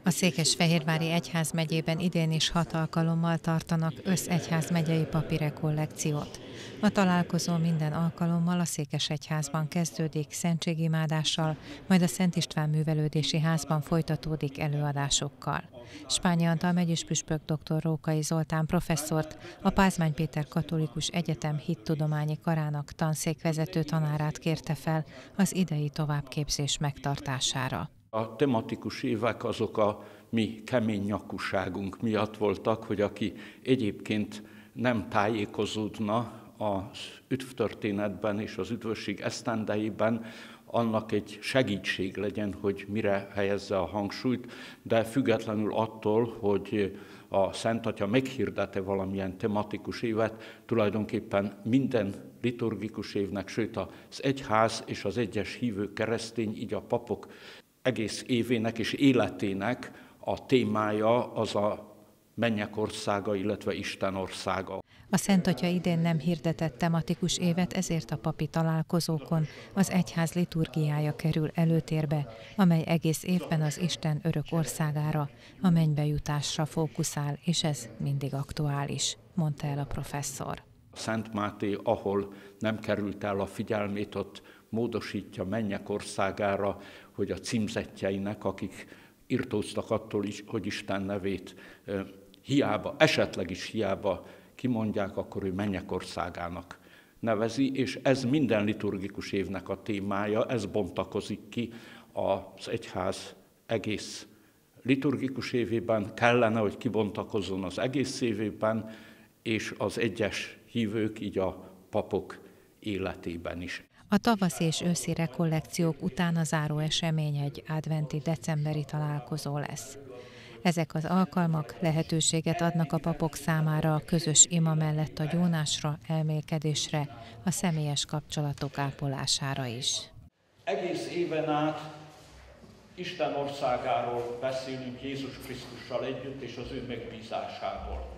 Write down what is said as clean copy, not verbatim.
A Székesfehérvári egyházmegyében idén is 6 alkalommal tartanak összegyházmegyei papi rekollekciót. A találkozó minden alkalommal a Székesegyházban kezdődik szentségimádással, majd a Szent István Művelődési Házban folytatódik előadásokkal. Spányi Antal megyispüspök dr. Rókai Zoltán professzort, a Pázmány Péter Katolikus Egyetem hittudományi karának tanszékvezető tanárát kérte fel az idei továbbképzés megtartására. A tematikus évek azok a mi kemény nyakúságunk miatt voltak, hogy aki egyébként nem tájékozódna az üdvtörténetben és az üdvösség esztendeiben, annak egy segítség legyen, hogy mire helyezze a hangsúlyt, de függetlenül attól, hogy a Szent Atya meghirdete valamilyen tematikus évet, tulajdonképpen minden liturgikus évnek, sőt az egyház és az egyes hívő keresztény, így a papok egész évének és életének a témája az a mennyek országa, illetve Isten országa. A Szent Atya idén nem hirdetett tematikus évet, ezért a papi találkozókon az egyház liturgiája kerül előtérbe, amely egész évben az Isten örök országára, a mennybe jutásra fókuszál, és ez mindig aktuális, mondta el a professzor. Szent Máté, ahol nem került el a figyelmét, ott módosítja mennyek országára, hogy a címzettjeinek, akik irtóztak attól is, hogy Isten nevét esetleg is hiába kimondják, akkor ő mennyek országának nevezi, és ez minden liturgikus évnek a témája, ez bontakozik ki az egyház egész liturgikus évében, kellene, hogy kibontakozzon az egész évében, és az egyes hívők, így a papok életében is. A tavaszi és őszi rekollekciók után a záró esemény egy adventi decemberi találkozó lesz. Ezek az alkalmak lehetőséget adnak a papok számára a közös ima mellett a gyónásra, elmélkedésre, a személyes kapcsolatok ápolására is. Egész éven át Isten országáról beszélünk Jézus Krisztussal együtt és az ő megbízásából.